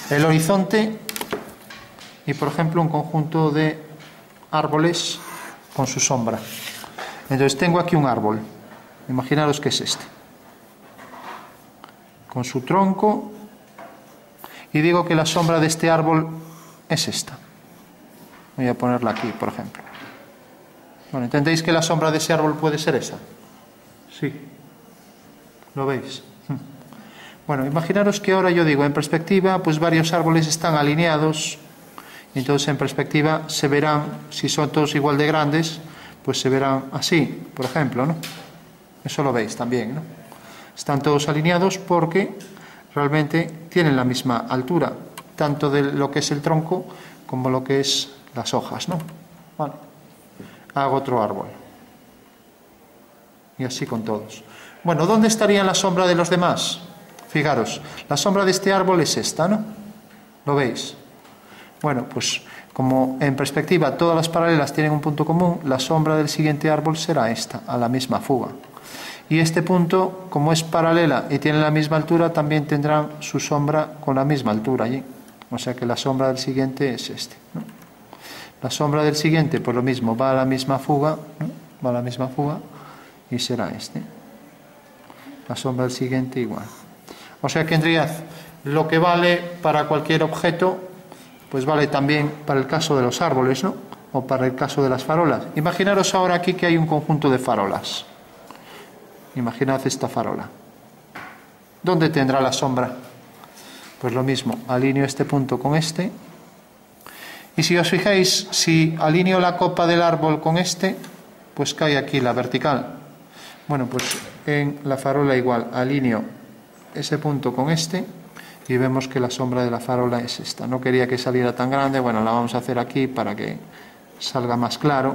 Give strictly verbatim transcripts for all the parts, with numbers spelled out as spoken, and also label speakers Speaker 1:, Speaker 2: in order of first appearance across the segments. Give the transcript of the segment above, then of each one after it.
Speaker 1: el horizonte y, por ejemplo, un conjunto de árboles con su sombra. Entonces tengo aquí un árbol, imaginaros que es este, con su tronco, y digo que la sombra de este árbol es esta. Voy a ponerla aquí, por ejemplo. Bueno, ¿entendéis que la sombra de ese árbol puede ser esa? Sí. ¿Lo veis? Bueno, imaginaros que ahora yo digo, en perspectiva, pues varios árboles están alineados, y entonces en perspectiva se verán, si son todos igual de grandes, pues se verán así, por ejemplo, ¿no? Eso lo veis también, ¿no? Están todos alineados porque realmente tienen la misma altura, tanto de lo que es el tronco como lo que es las hojas, ¿no? Bueno, hago otro árbol. Y así con todos. Bueno, ¿dónde estaría la sombra de los demás? Fijaros, la sombra de este árbol es esta, ¿no? ¿Lo veis? Bueno, pues como en perspectiva todas las paralelas tienen un punto común, la sombra del siguiente árbol será esta, a la misma fuga. Y este punto, como es paralela y tiene la misma altura, también tendrán su sombra con la misma altura allí. O sea que la sombra del siguiente es este, ¿no? La sombra del siguiente, por lo mismo, va a la misma fuga, ¿no? Va a la misma fuga y será este. La sombra del siguiente igual. O sea que en realidad lo que vale para cualquier objeto, pues vale también para el caso de los árboles, ¿no? O para el caso de las farolas. Imaginaros ahora aquí que hay un conjunto de farolas. Imaginad esta farola. ¿Dónde tendrá la sombra? Pues lo mismo, alineo este punto con este. Y si os fijáis, si alineo la copa del árbol con este, pues cae aquí la vertical. Bueno, pues en la farola igual, alineo ese punto con este y vemos que la sombra de la farola es esta. No quería que saliera tan grande, bueno, la vamos a hacer aquí para que salga más claro.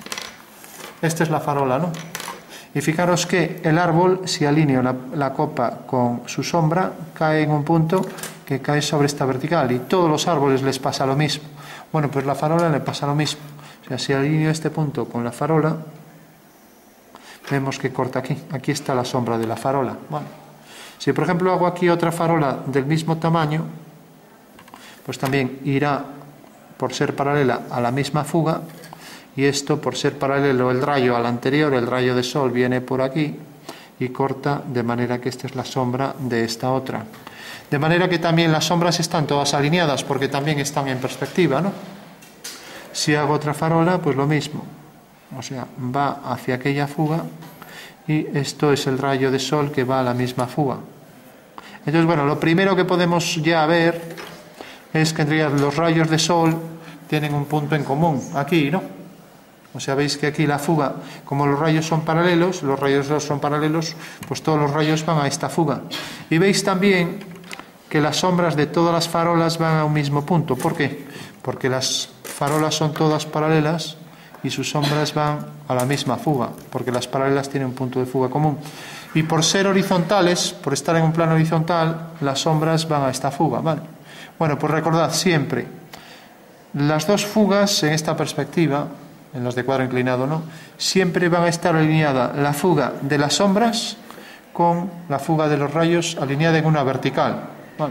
Speaker 1: Esta es la farola, ¿no? Y fijaros que el árbol, si alineo la, la copa con su sombra, cae en un punto que cae sobre esta vertical, y todos los árboles les pasa lo mismo. Bueno, pues la farola le pasa lo mismo. O sea, si alineo este punto con la farola, vemos que corta aquí. Aquí está la sombra de la farola. Bueno, si por ejemplo hago aquí otra farola del mismo tamaño, pues también irá, por ser paralela, a la misma fuga. Y esto, por ser paralelo el rayo al anterior, el rayo de sol viene por aquí y corta, de manera que esta es la sombra de esta otra. De manera que también las sombras están todas alineadas, porque también están en perspectiva, ¿no? Si hago otra farola, pues lo mismo. O sea, va hacia aquella fuga y esto es el rayo de sol que va a la misma fuga. Entonces, bueno, lo primero que podemos ya ver es que en realidad los rayos de sol tienen un punto en común, aquí, ¿no? O sea, veis que aquí la fuga, como los rayos son paralelos, los rayos son paralelos, pues todos los rayos van a esta fuga. Y veis también que las sombras de todas las farolas van a un mismo punto. ¿Por qué? Porque las farolas son todas paralelas y sus sombras van a la misma fuga, porque las paralelas tienen un punto de fuga común. Y por ser horizontales, por estar en un plano horizontal, las sombras van a esta fuga, ¿vale? Bueno, pues recordad siempre, las dos fugas en esta perspectiva, en los de cuadro inclinado, ¿no?, siempre van a estar alineada la fuga de las sombras con la fuga de los rayos alineada en una vertical. Vale.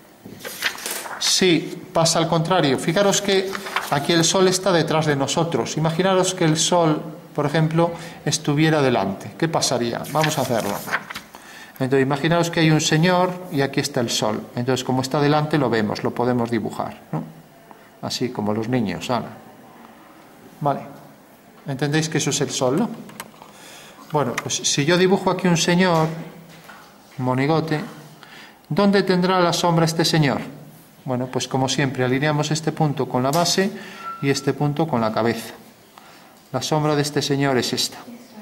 Speaker 1: Si pasa al contrario, fijaros que aquí el sol está detrás de nosotros. Imaginaros que el sol, por ejemplo, estuviera delante. ¿Qué pasaría? Vamos a hacerlo. Entonces, imaginaros que hay un señor y aquí está el sol. Entonces, como está delante, lo vemos, lo podemos dibujar, ¿no? Así como los niños, ¿vale? Vale, ¿entendéis que eso es el sol, no? Bueno, pues si yo dibujo aquí un señor, monigote, ¿dónde tendrá la sombra este señor? Bueno, pues como siempre, alineamos este punto con la base y este punto con la cabeza. La sombra de este señor es esta.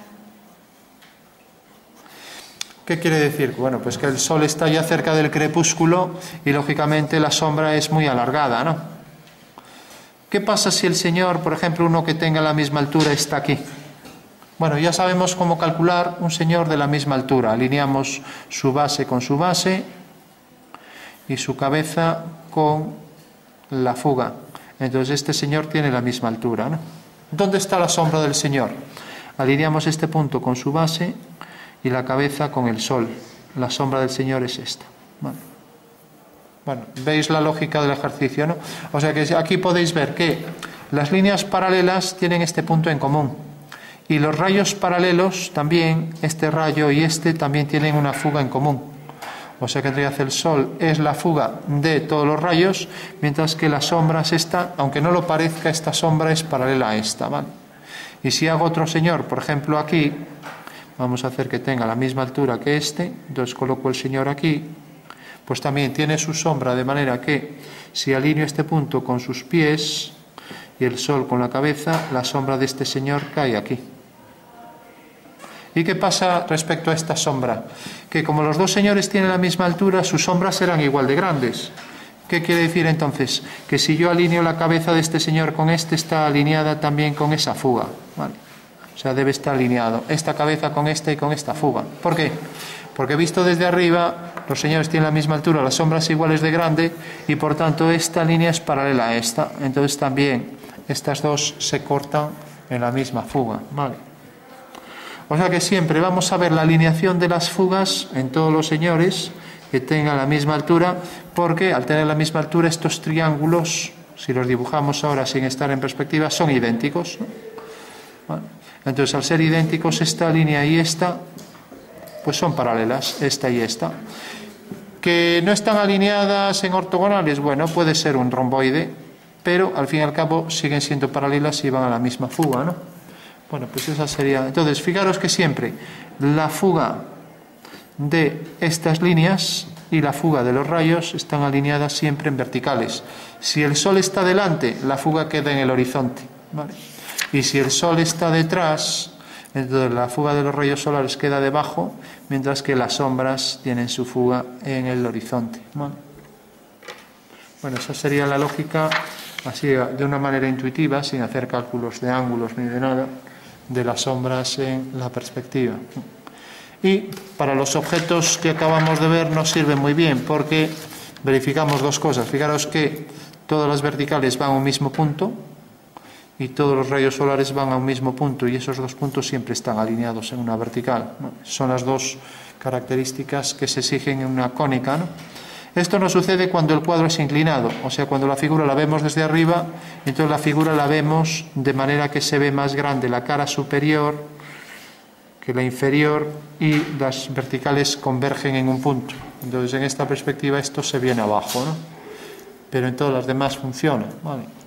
Speaker 1: ¿Qué quiere decir? Bueno, pues que el sol está ya cerca del crepúsculo y lógicamente la sombra es muy alargada, ¿no? ¿Qué pasa si el señor, por ejemplo, uno que tenga la misma altura está aquí? Bueno, ya sabemos cómo calcular un señor de la misma altura. Alineamos su base con su base y su cabeza con la fuga. Entonces este señor tiene la misma altura, ¿no? ¿Dónde está la sombra del señor? Alineamos este punto con su base y la cabeza con el sol. La sombra del señor es esta. Vale. Bueno, veis la lógica del ejercicio, ¿no? O sea que aquí podéis ver que las líneas paralelas tienen este punto en común. Y los rayos paralelos también, este rayo y este, también tienen una fuga en común. O sea que en realidad el Sol es la fuga de todos los rayos, mientras que la sombra es esta, aunque no lo parezca, esta sombra es paralela a esta, ¿vale? Y si hago otro señor, por ejemplo aquí, vamos a hacer que tenga la misma altura que este, entonces coloco el señor aquí, pues también tiene su sombra, de manera que si alineo este punto con sus pies y el Sol con la cabeza, la sombra de este señor cae aquí. ¿Y qué pasa respecto a esta sombra? Que como los dos señores tienen la misma altura, sus sombras serán igual de grandes. ¿Qué quiere decir entonces? Que si yo alineo la cabeza de este señor con este, está alineada también con esa fuga, ¿vale? O sea, debe estar alineado esta cabeza con esta y con esta fuga. ¿Por qué? Porque visto desde arriba, los señores tienen la misma altura, las sombras iguales de grande, y por tanto esta línea es paralela a esta. Entonces también estas dos se cortan en la misma fuga, ¿vale? O sea que siempre vamos a ver la alineación de las fugas en todos los señores que tengan la misma altura, porque al tener la misma altura estos triángulos, si los dibujamos ahora sin estar en perspectiva, son idénticos, ¿no? Bueno, entonces al ser idénticos esta línea y esta, pues son paralelas, esta y esta. Que no están alineadas en ortogonales, bueno, puede ser un romboide, pero al fin y al cabo siguen siendo paralelas y van a la misma fuga, ¿no? Bueno, pues esa sería... Entonces, fijaros que siempre la fuga de estas líneas y la fuga de los rayos están alineadas siempre en verticales. Si el Sol está delante, la fuga queda en el horizonte, ¿vale? Y si el Sol está detrás, entonces la fuga de los rayos solares queda debajo, mientras que las sombras tienen su fuga en el horizonte, ¿vale? Bueno, esa sería la lógica, así de una manera intuitiva, sin hacer cálculos de ángulos ni de nada, de las sombras en la perspectiva. Y para los objetos que acabamos de ver nos sirve muy bien, porque verificamos dos cosas. Fijaros que todas las verticales van a un mismo punto y todos los rayos solares van a un mismo punto, y esos dos puntos siempre están alineados en una vertical, ¿no? Son las dos características que se exigen en una cónica, ¿no? Esto no sucede cuando el cuadro es inclinado, o sea, cuando la figura la vemos desde arriba, entonces la figura la vemos de manera que se ve más grande la cara superior que la inferior, y las verticales convergen en un punto. Entonces en esta perspectiva esto se viene abajo, ¿no? Pero en todas las demás funciona, ¿vale?